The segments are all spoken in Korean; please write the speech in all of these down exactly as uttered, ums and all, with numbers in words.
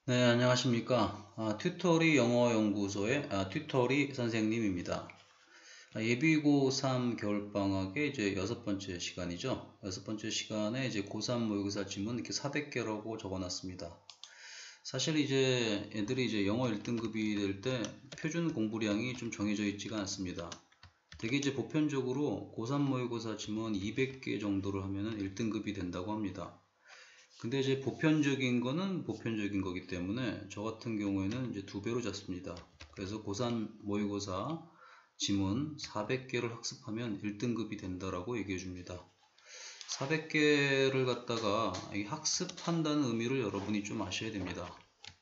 네, 안녕하십니까. 아, 튜토리 영어연구소의 아, 튜토리 선생님입니다. 아, 예비고 삼 겨울방학의 이제 여섯 번째 시간이죠. 여섯 번째 시간에 이제 고삼 모의고사 지문 이렇게 사백 개라고 적어놨습니다. 사실 이제 애들이 이제 영어 일 등급이 될 때 표준 공부량이 좀 정해져 있지가 않습니다. 되게 이제 보편적으로 고삼 모의고사 지문 이백 개 정도를 하면은 일 등급이 된다고 합니다. 근데 이제 보편적인 거는 보편적인 거기 때문에 저 같은 경우에는 이제 두 배로 잡습니다. 그래서 고삼 모의고사 지문 사백 개를 학습하면 일 등급이 된다라고 얘기해 줍니다. 사백 개를 갖다가 학습한다는 의미를 여러분이 좀 아셔야 됩니다.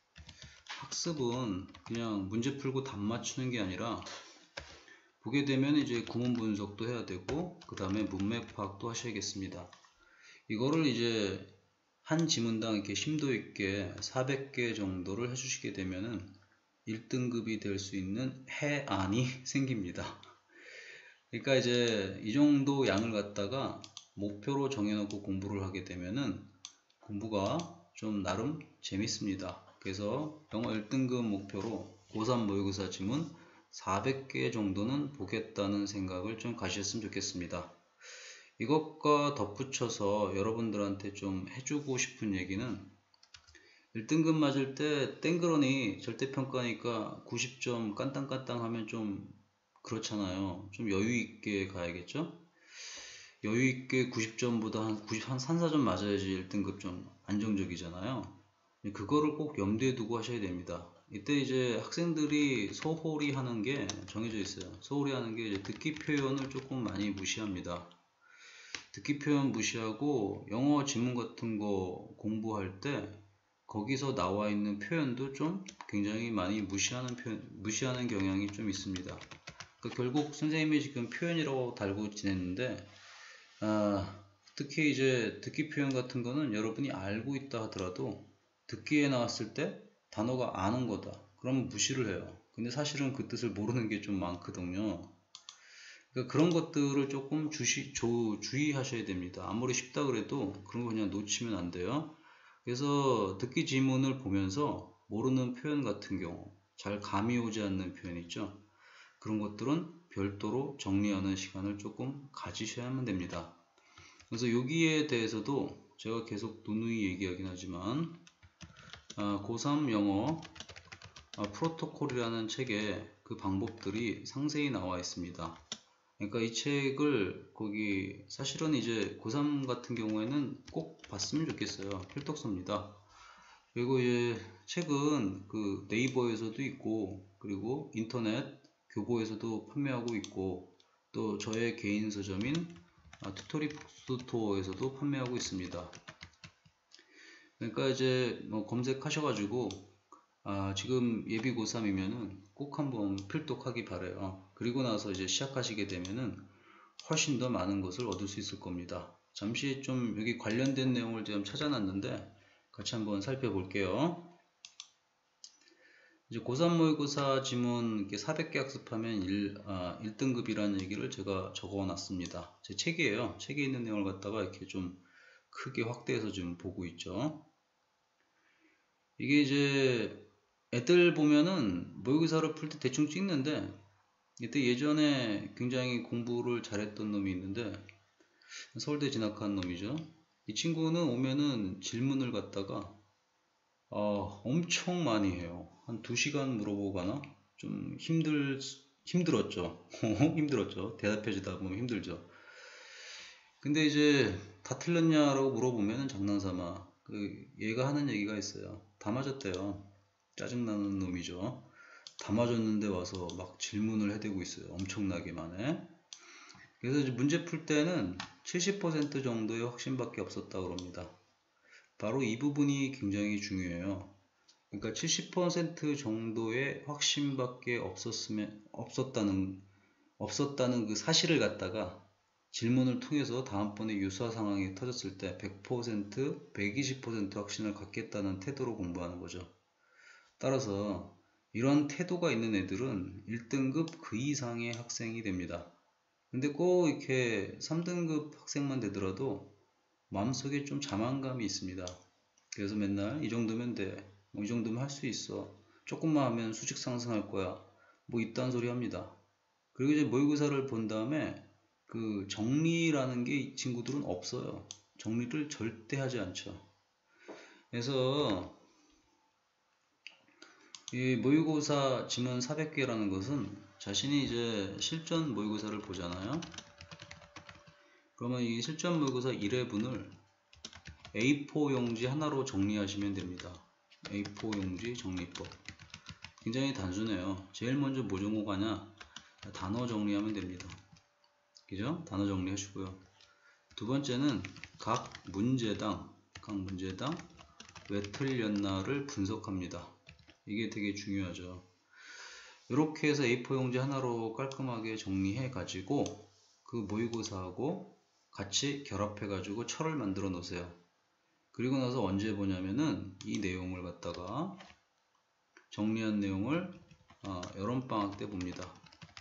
학습은 그냥 문제 풀고 답 맞추는 게 아니라 보게 되면 이제 구문 분석도 해야 되고 그 다음에 문맥 파악도 하셔야겠습니다. 이거를 이제 한 지문당 이렇게 심도 있게 사백 개 정도를 해주시게 되면은 일 등급이 될 수 있는 해안이 생깁니다. 그러니까 이제 이 정도 양을 갖다가 목표로 정해놓고 공부를 하게 되면은 공부가 좀 나름 재밌습니다. 그래서 영어 일 등급 목표로 고삼 모의고사 지문 사백 개 정도는 보겠다는 생각을 좀 가셨으면 좋겠습니다. 이것과 덧붙여서 여러분들한테 좀 해주고 싶은 얘기는 일 등급 맞을 때 땡그러니 절대평가니까 구십 점 깐땅깐땅 하면 좀 그렇잖아요. 좀 여유있게 가야겠죠? 여유있게 구십 점보다 한 구십, 한 삼, 사 점 맞아야지 일 등급 좀 안정적이잖아요. 그거를 꼭 염두에 두고 하셔야 됩니다. 이때 이제 학생들이 소홀히 하는 게 정해져 있어요. 소홀히 하는 게 이제 듣기 표현을 조금 많이 무시합니다. 듣기 표현 무시하고 영어 지문 같은 거 공부할 때 거기서 나와 있는 표현도 좀 굉장히 많이 무시하는 표현, 무시하는 경향이 좀 있습니다. 그러니까 결국 선생님이 지금 표현이라고 달고 지냈는데 아, 특히 이제 듣기 표현 같은 거는 여러분이 알고 있다 하더라도 듣기에 나왔을 때 단어가 아는 거다. 그러면 무시를 해요. 근데 사실은 그 뜻을 모르는 게 좀 많거든요. 그러니까 그런 것들을 조금 주시, 조, 주의하셔야 됩니다. 아무리 쉽다 그래도 그런 거 그냥 놓치면 안 돼요. 그래서 듣기 지문을 보면서 모르는 표현 같은 경우, 잘 감이 오지 않는 표현 있죠. 그런 것들은 별도로 정리하는 시간을 조금 가지셔야만 됩니다. 그래서 여기에 대해서도 제가 계속 누누이 얘기하긴 하지만 아, 고삼 영어 아, 프로토콜이라는 책에 그 방법들이 상세히 나와 있습니다. 그러니까 이 책을 거기 사실은 이제 고삼 같은 경우에는 꼭 봤으면 좋겠어요. 필독서입니다. 그리고 이제 책은 그 네이버에서도 있고 그리고 인터넷 교보에서도 판매하고 있고 또 저의 개인 서점인 튜토리 북스토어에서도 판매하고 있습니다. 그러니까 이제 뭐 검색하셔가지고 아, 지금 예비 고삼이면은 꼭 한번 필독하기 바래요. 그리고 나서 이제 시작하시게 되면은 훨씬 더 많은 것을 얻을 수 있을 겁니다. 잠시 좀 여기 관련된 내용을 좀 찾아놨는데 같이 한번 살펴볼게요. 이제 고삼 모의고사 지문 이렇게 사백 개 학습하면 일, 아, 일 등급이라는 얘기를 제가 적어 놨습니다. 제 책이에요. 책에 있는 내용을 갖다가 이렇게 좀 크게 확대해서 좀 보고 있죠. 이게 이제 애들 보면은 모의고사를 풀 때 대충 찍는데 이때 예전에 굉장히 공부를 잘했던 놈이 있는데 서울대 진학한 놈이죠. 이 친구는 오면은 질문을 갖다가 어, 엄청 많이 해요. 한 두 시간 물어보거나 좀 힘들, 힘들었죠. 힘들었죠. 대답해 주다 보면 힘들죠. 근데 이제 다 틀렸냐라고 물어보면은 장난삼아 그 얘가 하는 얘기가 있어요. 다 맞았대요. 짜증나는 놈이죠. 다 맞았는데 와서 막 질문을 해대고 있어요. 엄청나게 많네. 그래서 이제 문제 풀 때는 칠십 퍼센트 정도의 확신밖에 없었다 그럽니다. 바로 이 부분이 굉장히 중요해요. 그러니까 칠십 퍼센트 정도의 확신밖에 없었으면 없었다는 없었다는 그 사실을 갖다가 질문을 통해서 다음번에 유사 상황이 터졌을 때 백 퍼센트, 백이십 퍼센트 확신을 갖겠다는 태도로 공부하는 거죠. 따라서 이런 태도가 있는 애들은 일 등급 그 이상의 학생이 됩니다. 근데 꼭 이렇게 삼 등급 학생만 되더라도 마음속에 좀 자만감이 있습니다. 그래서 맨날 이 정도면 돼. 뭐 이 정도면 할 수 있어. 조금만 하면 수직 상승할 거야. 뭐 이딴 소리 합니다. 그리고 이제 모의고사를 본 다음에 그 정리라는 게 이 친구들은 없어요. 정리를 절대 하지 않죠. 그래서 이 모의고사 지문 사백 개라는 것은 자신이 이제 실전 모의고사를 보잖아요. 그러면 이 실전 모의고사 일 회분을 에이 사 용지 하나로 정리하시면 됩니다. 에이 사 용지 정리법. 굉장히 단순해요. 제일 먼저 뭐 정리하냐? 단어 정리하면 됩니다. 그죠? 단어 정리하시고요. 두 번째는 각 문제당, 각 문제당 왜 틀렸나를 분석합니다. 이게 되게 중요하죠. 이렇게 해서 에이 사 용지 하나로 깔끔하게 정리해 가지고 그 모의고사하고 같이 결합해 가지고 철을 만들어 놓으세요. 그리고 나서 언제 보냐면은 이 내용을 갖다가 정리한 내용을 어, 여름방학 때 봅니다.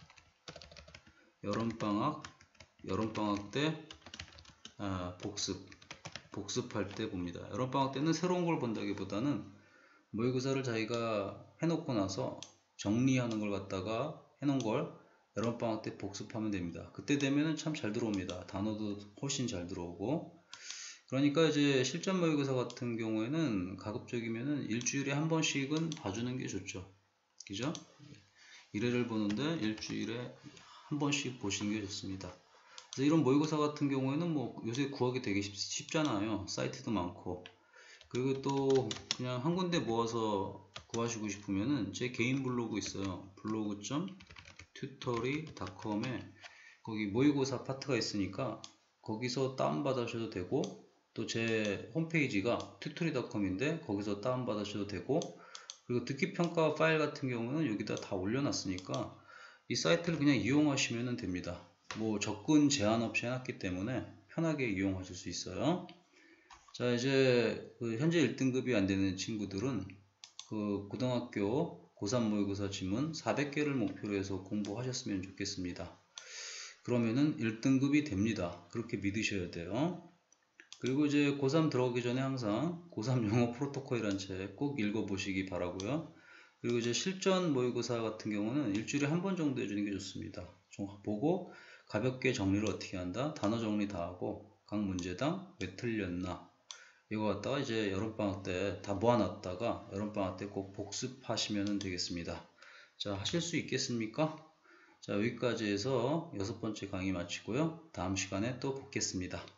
여름방학 여름방학 때 아, 복습 복습할 때 봅니다. 여름방학 때는 새로운 걸 본다기보다는 모의고사를 자기가 해놓고 나서 정리하는 걸 갖다가 해놓은 걸 여름방학 때 복습하면 됩니다. 그때 되면은 참 잘 들어옵니다. 단어도 훨씬 잘 들어오고. 그러니까 이제 실전 모의고사 같은 경우에는 가급적이면은 일주일에 한 번씩은 봐주는 게 좋죠. 그죠? 일 회를 보는데 일주일에 한 번씩 보시는 게 좋습니다. 그래서 이런 모의고사 같은 경우에는 뭐 요새 구하기 되게 쉽, 쉽잖아요. 사이트도 많고. 그리고 또 그냥 한 군데 모아서 구하시고 싶으면은 제 개인 블로그 있어요. 블로그 점 튜토리 닷컴에 거기 모의고사 파트가 있으니까 거기서 다운받으셔도 되고, 또 제 홈페이지가 튜토리 닷컴인데 거기서 다운받으셔도 되고, 그리고 듣기평가 파일 같은 경우는 여기다 다 올려놨으니까 이 사이트를 그냥 이용하시면 됩니다. 뭐 접근 제한 없이 해놨기 때문에 편하게 이용하실 수 있어요. 자, 이제 그 현재 일 등급이 안 되는 친구들은 그 고등학교 고삼 모의고사 지문 사백 개를 목표로 해서 공부하셨으면 좋겠습니다. 그러면은 일 등급이 됩니다. 그렇게 믿으셔야 돼요. 그리고 이제 고삼 들어가기 전에 항상 고삼 영어 프로토콜이라는 책 꼭 읽어보시기 바라고요. 그리고 이제 실전 모의고사 같은 경우는 일주일에 한 번 정도 해주는 게 좋습니다. 좀 보고 가볍게 정리를 어떻게 한다, 단어 정리 다 하고 각 문제당 왜 틀렸나, 이거 갖다가 이제 여름방학 때 다 모아놨다가 여름방학 때 꼭 복습하시면 되겠습니다. 자, 하실 수 있겠습니까? 자, 여기까지 해서 여섯 번째 강의 마치고요. 다음 시간에 또 뵙겠습니다.